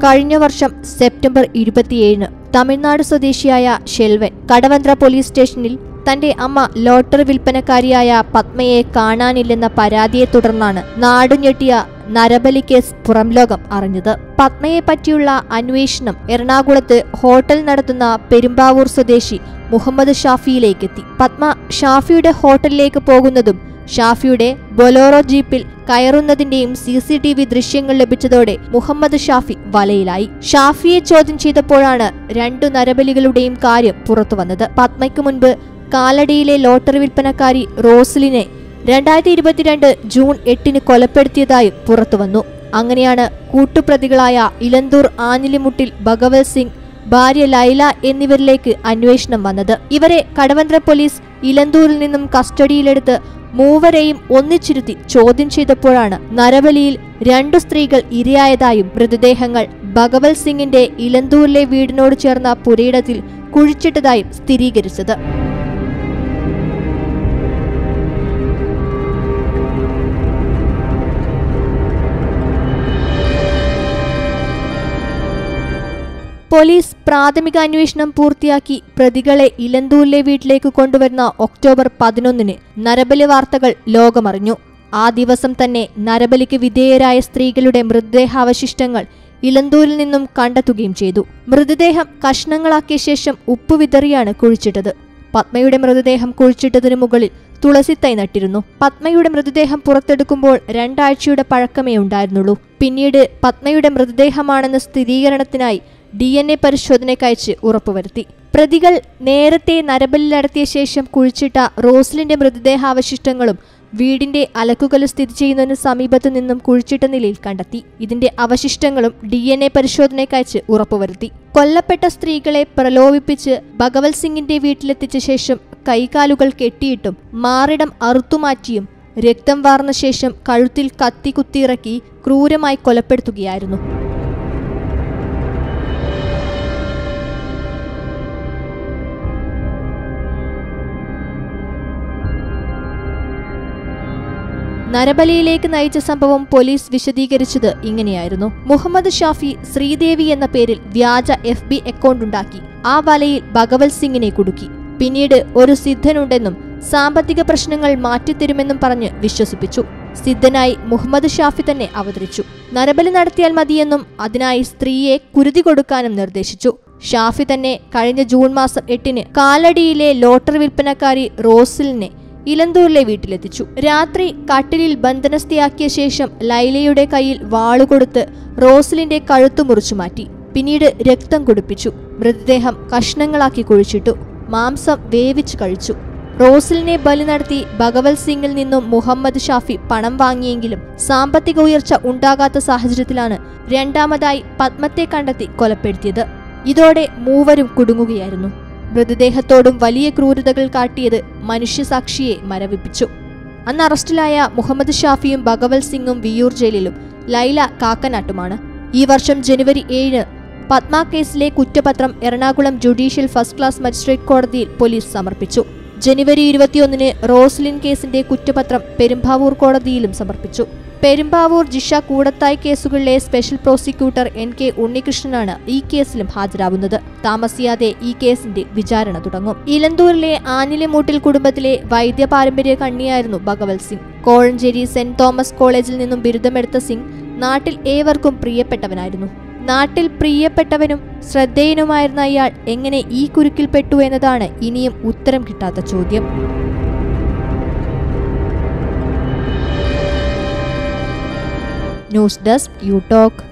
കഴിഞ്ഞ വർഷം സെപ്റ്റംബർ 27 തമിഴ്നാട് സ്വദേശിയായ ഷെൽവൻ കടവന്ത്ര പോലീസ് സ്റ്റേഷനിൽ തന്റെ അമ്മ ലോട്ടറി വിൽപ്പനക്കാരിയായ പത്മയെ കാണാനില്ലെന്ന പരാതിയെ തുടർന്നാണ് നാടുഞെട്ടിയ നരബലി കേസ് പുറംലോകം അറിഞ്ഞത്. പത്മയെ പറ്റിയുള്ള അന്വേഷണം എറണാകുളത്ത് ഹോട്ടൽ നടത്തുന്ന പെരുമ്പാവൂർ സ്വദേശി മുഹമ്മദ് ഷാഫിയിലേക്കെത്തി. പത്മ ഷാഫിയുടെ ഹോട്ടലിലേക്ക് പോകുന്നതും ഷാഫിയുടെ ബൊലോറോ ജീപ്പിൽ കയറുന്നതിന്റെയും CCTV ദൃശ്യങ്ങൾ ലഭിച്ചതോടെ മുഹമ്മദ് ഷാഫി വലയിലായി. ഷാഫിയെ ചോദ്യം ചെയ്തപ്പോഴാണ് രണ്ടു നരബലികളുടെയും കാര്യം പുറത്തുവന്നത്. പത്മയ്ക്ക് മുൻപ് കാലടിയിലെ ലോട്ടറി വിൽപ്പനക്കാരി റോസ്ലിനെ 2022 ജൂൺ 8 കൊലപ്പെടുത്തിയതായും പുറത്തുവന്നു. അങ്ങനെയാണ് കൂട്ടുപ്രതികളായ ഇലന്തൂർ ആഞ്ഞിലിമുട്ടിൽ ഭഗവത് സിംഗ്, ഭാര്യ ലൈല എന്നിവരിലേക്ക് അന്വേഷണം വന്നത്. ഇവരെ കടവന്ത്ര പോലീസ് ഇലന്തൂരിൽ നിന്നും കസ്റ്റഡിയിലെടുത്ത് മൂവരെയും ഒന്നിച്ചിരുത്തി ചോദ്യം ചെയ്തപ്പോഴാണ് നരബലിയിൽ 2 സ്ത്രീകൾ ഇരയായതായും മൃതദേഹങ്ങൾ ഭഗവത് സിംഗിന്റെ ഇലന്തൂരിലെ വീടിനോട് ചേർന്ന പുരയിടത്തിൽ കുഴിച്ചിട്ടതായും സ്ഥിരീകരിച്ചത്. പോലീസ് പ്രാഥമിക അന്വേഷണം പൂർത്തിയാക്കി പ്രതികളെ ഇലന്തൂരിലെ വീട്ടിലേക്ക് കൊണ്ടുവരുന്ന ഒക്ടോബർ 11 നരബലി വാർത്തകൾ ലോകമറിഞ്ഞു. ആ ദിവസം തന്നെ നരബലിക്ക് വിധേയരായ സ്ത്രീകളുടെ മൃതദേഹാവശിഷ്ടങ്ങൾ ഇലന്തൂരിൽ നിന്നും കണ്ടെത്തുകയും ചെയ്തു. മൃതദേഹം കഷ്ണങ്ങളാക്കിയ ശേഷം ഉപ്പ് വിതറിയാണ് കുഴിച്ചിട്ടത്. പത്മയുടെ മൃതദേഹം കുഴിച്ചിട്ടതിനു മുകളിൽ തുളസിത്തൈ നട്ടിരുന്നു. പത്മയുടെ മൃതദേഹം പുറത്തെടുക്കുമ്പോൾ 2 ആഴ്ചയുടെ പഴക്കമേ ഉണ്ടായിരുന്നുള്ളൂ. പിന്നീട് പത്മയുടെ മൃതദേഹമാണെന്ന സ്ഥിരീകരണത്തിനായി DNA പരിശോധനയ്ക്കയച്ച് ഉറപ്പുവരുത്തി. പ്രതികൾ നേരത്തെ നരബലി നടത്തിയ ശേഷം കുഴിച്ചിട്ട റോസ്ലിന്റെ മൃതദേഹാവശിഷ്ടങ്ങളും വീടിന്റെ അലക്കുകല്ല് സ്ഥിതി ചെയ്യുന്നതിന് സമീപത്തു നിന്നും കുഴിച്ചിട്ട നിലയിൽ കണ്ടെത്തി. ഇതിന്റെ അവശിഷ്ടങ്ങളും DNA പരിശോധനയ്ക്കയച്ച് ഉറപ്പുവരുത്തി. കൊല്ലപ്പെട്ട സ്ത്രീകളെ പ്രലോഭിപ്പിച്ച് ഭഗവത് സിംഗിന്റെ വീട്ടിലെത്തിച്ച ശേഷം കൈകാലുകൾ കെട്ടിയിട്ടും മാറിടം അറുത്തുമാറ്റിയും രക്തം വാർന്ന ശേഷം കഴുത്തിൽ കത്തി കുത്തിയിറക്കി ക്രൂരമായി കൊലപ്പെടുത്തുകയായിരുന്നു. നരബലിയിലേക്ക് നയിച്ച സംഭവം പോലീസ് വിശദീകരിച്ചത് ഇങ്ങനെയായിരുന്നു. മുഹമ്മദ് ഷാഫി ശ്രീദേവി എന്ന പേരിൽ വ്യാജ FB അക്കൗണ്ട് ഉണ്ടാക്കി ആ വലയിൽ ഭഗവത് സിംഗിനെ കുടുക്കി. പിന്നീട് ഒരു സിദ്ധനുണ്ടെന്നും സാമ്പത്തിക പ്രശ്നങ്ങൾ മാറ്റിത്തരുമെന്നും പറഞ്ഞ് വിശ്വസിപ്പിച്ചു. സിദ്ധനായി മുഹമ്മദ് ഷാഫി തന്നെ അവതരിച്ചു. നരബലി നടത്തിയാൽ മതിയെന്നും അതിനായി സ്ത്രീയെ കുരുതി കൊടുക്കാനും നിർദ്ദേശിച്ചു. ഷാഫി തന്നെ കഴിഞ്ഞ ജൂൺ മാസം 8 കാലടിയിലെ ലോട്ടറി വിൽപ്പനക്കാരി റോസ്ലിനെ ഇലന്തൂരിലെ വീട്ടിലെത്തിച്ചു. രാത്രി കട്ടിലിൽ ബന്ധനസ്ഥയാക്കിയ ശേഷം ലൈലയുടെ കയ്യിൽ വാളുകൊടുത്ത് റോസ്ലിന്റെ കഴുത്തു മുറിച്ചു മാറ്റി. പിന്നീട് രക്തം കുടിപ്പിച്ചു. മൃതദേഹം കഷ്ണങ്ങളാക്കി കുഴിച്ചിട്ടു. മാംസം വേവിച്ചു കഴിച്ചു. റോസ്ലിനെ ബലി നടത്തി ഭഗവത് സിംഗിൽ നിന്നും മുഹമ്മദ് ഷാഫി പണം വാങ്ങിയെങ്കിലും സാമ്പത്തിക ഉയർച്ച ഉണ്ടാകാത്ത സാഹചര്യത്തിലാണ് രണ്ടാമതായി പത്മത്തെ കണ്ടെത്തി കൊലപ്പെടുത്തിയത്. ഇതോടെ മൂവരും കുടുങ്ങുകയായിരുന്നു. മൃതദേഹത്തോടും വലിയ ക്രൂരതകൾ കാട്ടിയത് മനുഷ്യസാക്ഷിയെ മരവിപ്പിച്ചു. അന്ന് അറസ്റ്റിലായ മുഹമ്മദ് ഷാഫിയും ഭഗവത് സിംഗും വിയ്യൂർ ജയിലിലും ലൈല കാക്കനാട്ടുമാണ്. ഈ വർഷം ജനുവരി 7 പത്മ കേസിലെ കുറ്റപത്രം Ernakulam judicial first class magistrate കോടതിയിൽ പോലീസ് സമർപ്പിച്ചു. ജനുവരി 21 റോസ്ലിൻ കേസിന്റെ കുറ്റപത്രം പെരുമ്പാവൂർ കോടതിയിലും സമർപ്പിച്ചു. പെരുമ്പാവൂർ ജിഷ കൂടത്തായ് കേസുകളിലെ സ്പെഷ്യൽ പ്രോസിക്യൂട്ടർ NK ഉണ്ണികൃഷ്ണനാണ് ഈ കേസിലും ഹാജരാകുന്നത്. താമസിയാതെ ഈ കേസിന്റെ വിചാരണ തുടങ്ങും. ഇലന്തൂരിലെ ആഞ്ഞിലിമൂട്ടിൽ കുടുംബത്തിലെ വൈദ്യ പാരമ്പര്യ കണ്ണിയായിരുന്നു ഭഗവത് സിംഗ്. കോഴഞ്ചേരി സെന്റ് തോമസ് കോളേജിൽ നിന്നും ബിരുദമെടുത്ത സിംഗ് നാട്ടിൽ ഏവർക്കും പ്രിയപ്പെട്ടവനായിരുന്നു. നാട്ടിൽ പ്രിയപ്പെട്ടവനും ശ്രദ്ധേയനുമായിരുന്ന ഇയാൾ എങ്ങനെ ഈ കുരുക്കിൽപ്പെട്ടു എന്നതാണ് ഇനിയും ഉത്തരം കിട്ടാത്ത ചോദ്യം. News desk you talk.